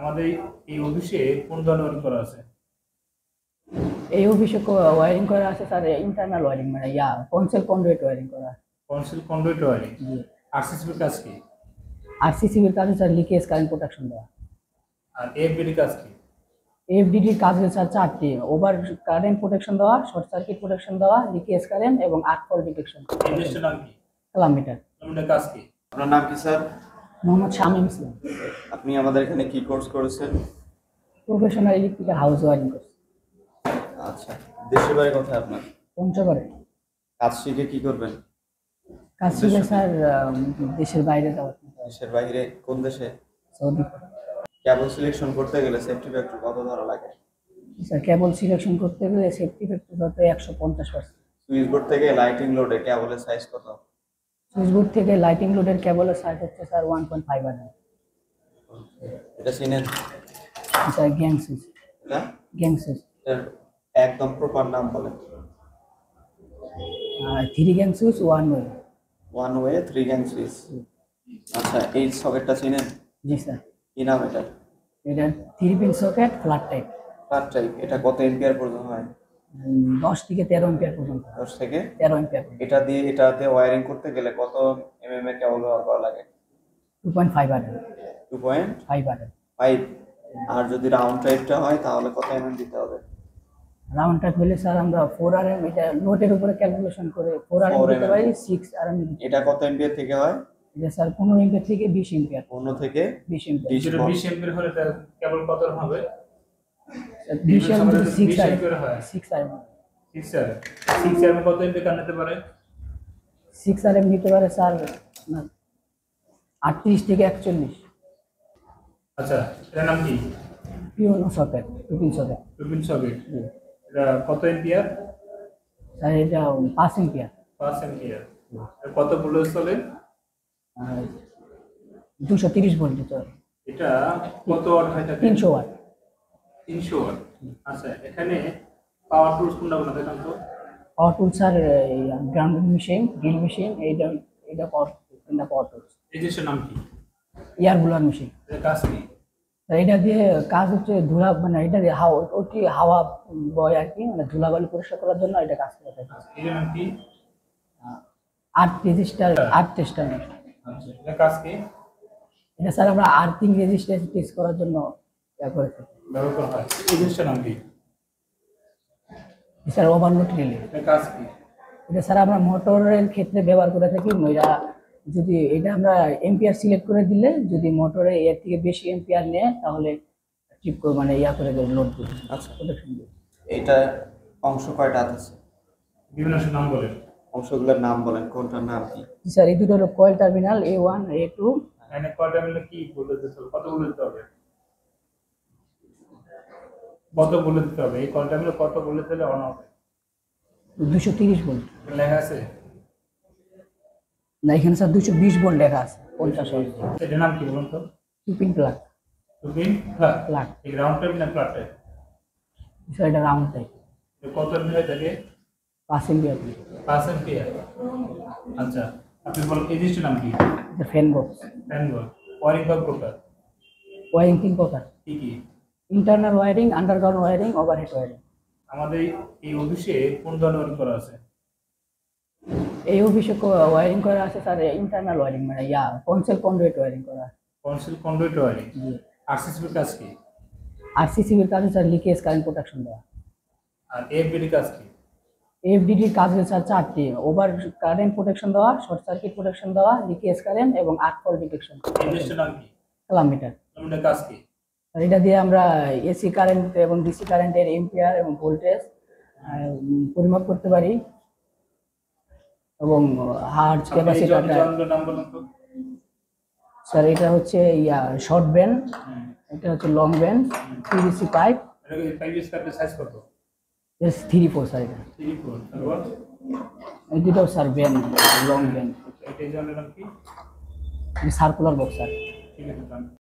আমাদের এই অফিসে কোন ধরনের ওয়ারিং করা আছে? এই অফিসে ওয়ারিং করা আছে স্যার, ইন্টারনাল ওয়ারিং মানে কনসেল কন্ডুইট ওয়ারিং করা আছে। Conceal conduit wiring. জি। আরসিসিবির কাজ কি? আরসিসিবির কাজ স্যার লিকেজ কারেন্ট প্রোটেকশন দেওয়া। আর এফবিডি কাজ কি? এফডিডির কাজ হচ্ছে স্যার চারটি: ওভার কারেন্ট প্রোটেকশন দেওয়া, শর্ট সার্কিট প্রোটেকশন দেওয়া, লিকেজ কারেন্ট এবং আর্ক ফল ডিটেকশন। ইন্ডাস্ট্রির নাম কি? কিলোমিটার। কিলোমিটার কাজ কি? আপনার নাম কি স্যার? মোহাম্মদ শামীম ইসলাম। আপনি আমাদের এখানে কি কোর্স করেছেন? প্রফেশনাল ইলেকট্রিক্যাল হাউস ওয়ারিং করছে। আচ্ছা, দেশের বাড়ি কোথায় আপনার? পঞ্চগড়ে। কাজ শিখে কি করবেন? কাজ শিখে স্যার দেশের বাইরে যাওয়া। দেশের বাইরে? কোন দেশে? সৌদি। কেবল সিলেকশন করতে গেলে সেফটি ফ্যাক্টর কত ধরা লাগে? স্যার কেবল সিলেকশন করতে গেলে সেফটি ফ্যাক্টর হতে 150%। সুইচ বোর্ড থেকে লাইটিং লোডে কেবলের সাইজ কত? সুইচ বোর্ড থেকে লাইটিং লোডের কেবলের সাইজ হচ্ছে স্যার 1.5 mm। এটা চিনেন? Sir gang switch. এটা গ্যাং সুইচ। এটার একদম প্রপার নাম বলেন। 3 gang switch 1 way. One way 3 gang switch. আচ্ছা, এই সকেটটা চিনেন? জি স্যার। কি নাম এটা? এটা 3 pin socket flat type. Flat type. এটা কত এম্পিয়ার পর্যন্ত হয়? 10 থেকে 13 এম্পিয়ার পর্যন্ত। 10 থেকে 13 এম্পিয়ার। এটাতে ওয়্যারিং করতে গেলে কত এমএম এর কেবল ব্যবহার করা লাগে? 2.5 mm। 2.5। 5 mm। আর যদি রাউন্ড টাইপটা হয় তাহলে কত এমএম দিতে হবে? রাউন্ড টাইপ হলে স্যার আমরা 4 mm, এটা লোডের উপরে ক্যালকুলেশন করে 4 mm দিতে পারি, 6 mm। এটা কত এম্পিয়ার থেকে হয়? এটা স্যার 15 এম্পিয়ার থেকে 20 এম্পিয়ার। 15 থেকে 20 এম্পিয়ার। 20 এমপির হলে কেবল কত হবে? 20 এম্পিয়ার 6 এমপির হয়। 6 mm। 6 এমপি কত এমপি কানেক্ট নিতে পারে? 6 mm নিতে পারে স্যার 38 থেকে 41। আচ্ছা, এটার নাম কি? পিওনো socket, 2 pin socket. Two pin socket. এটা কত এম্পিয়ার? স্যার এটা 5 এম্পিয়ার। 5 এম্পিয়ার। কত ভোল্টেজ চলে? 230 ভোল্ট চলে। এটা কত ওয়াট হয় থাকে? 300 ওয়াট। 300 ওয়াট। আচ্ছা, এখানে পাওয়ার টুলস কোনটা কোনটা দেখান তো? Power tool sir grinding machine, drill machine, এটা পাওয়ার টুলস। এই জিনিসটার নাম কি? Air blower machine. এর কাজ কি? এটা দিয়ে কাজ হচ্ছে ধুলা, মানে এটা দিয়ে হাওয়া বয় আর কি, মানে ধুলাবালি পরিষ্কার করার জন্য এটা কাজ করে থাকে। এর নাম কি? Earth tester. আচ্ছা, এর কাজ কি? এটা স্যার আমরা আর্থিং রেজিস্ট্যান্স টেস্ট করার জন্য করে থাকি, ব্যবহার করা হয়। এই জিনিসটার নাম কি? Sir overload relay. এর কাজ কি? এটা স্যার আমরা মোটরের ক্ষেত্রে ব্যবহার করে থাকি। যদি এটা আমরা এম্পিয়ার সিলেক্ট করে দিলে, যদি মোটরে এর থেকে বেশি এম্পিয়ার নেয় তাহলে ট্রিপ করে, মানে করে লোড দিই। আচ্ছা, প্রোটেকশন দিই। এটা অংশ কয়টা আছে? বিভিন্ন নাম বলেন। অংশগুলোর নাম বলেন, কোনটার নাম কি? স্যার এই দুটো হলো কয়েল টার্মিনাল A1 A2। এখানে কয়টা মিলে কি বলে দিতে হবে? কত বলে দিতে হবে? কত বলে দিতে হবে? এই কয়টা মিলে কত বলে দিলে অন হবে? 230 ভোল্ট। লেখা আছে? না, এখানে স্যার 220 ভোল্ট লেখা আছে। 50 ওয়াট। এটার নাম কি বলুন তো? 2 পিন প্লাগ। Two pin plug. এই রাউন্ড টাইপ না ফ্ল্যাট টাইপ? স্যার এটা রাউন্ড টাইপ। কত এমপিয়ার থাকে? 5 এম্পিয়ার। 5 এমপিয়ার। আচ্ছা, আপনি বলেন এই জিনিসটার নাম কি? এটা ফ্যান বক্স। ফ্যান বল। ওয়ারিং কয় প্রকার? ওয়ারিং 3 প্রকার: কি কি? Internal wiring, underground wiring, overhead wiring. আমাদের এই অফিসে কোন ধরনের ওয়ারিং করা আছে? এই অফিসে ওয়ারিং করা আছে স্যার ইন্টারনাল ওয়ারিং, মানে কনসেল কন্ডুইট ওয়ারিং করা। Conceal conduit wiring. জি। আরসিসিবির কাজ কি? আরসিসিবির কাজ স্যার লিকেজ কারেন্ট প্রোটেকশন দেওয়া। আর এফবিডি কাজ কি? এফডিডির কাজ হচ্ছে স্যার চারটি: ওভার কারেন্ট প্রোটেকশন দেওয়া, শর্ট সার্কিট প্রোটেকশন দেওয়া, লিকেজ কারেন্ট এবং আর্ক ফল ডিটেকশন। এই জিনিসটার নাম কি? কিলোমিটার। কিলোমিটার কাজ কি? এটা দিয়ে আমরা এসি কারেন্ট এবং ডিসি কারেন্টের এম্পিয়ার এবং ভোল্টেজ পরিমাপ করতে পারি, এবং হার্জ ক্যাপাসিটর। নাম বলুন তো? স্যার এটা হচ্ছে শর্ট ব্যান্ড, এটা হচ্ছে লং ব্যান্ড, পিভিসি পাইপ। এটা প্যাকেজ কার্ডের সাইজ কত? 3-4 স্যার। এটা 3-4। তারপর এই দুটো স্যার ব্যান্ড, লং ব্যান্ড। এটা এই জনের নাম কি? Circular box sir. ঠিক আছে।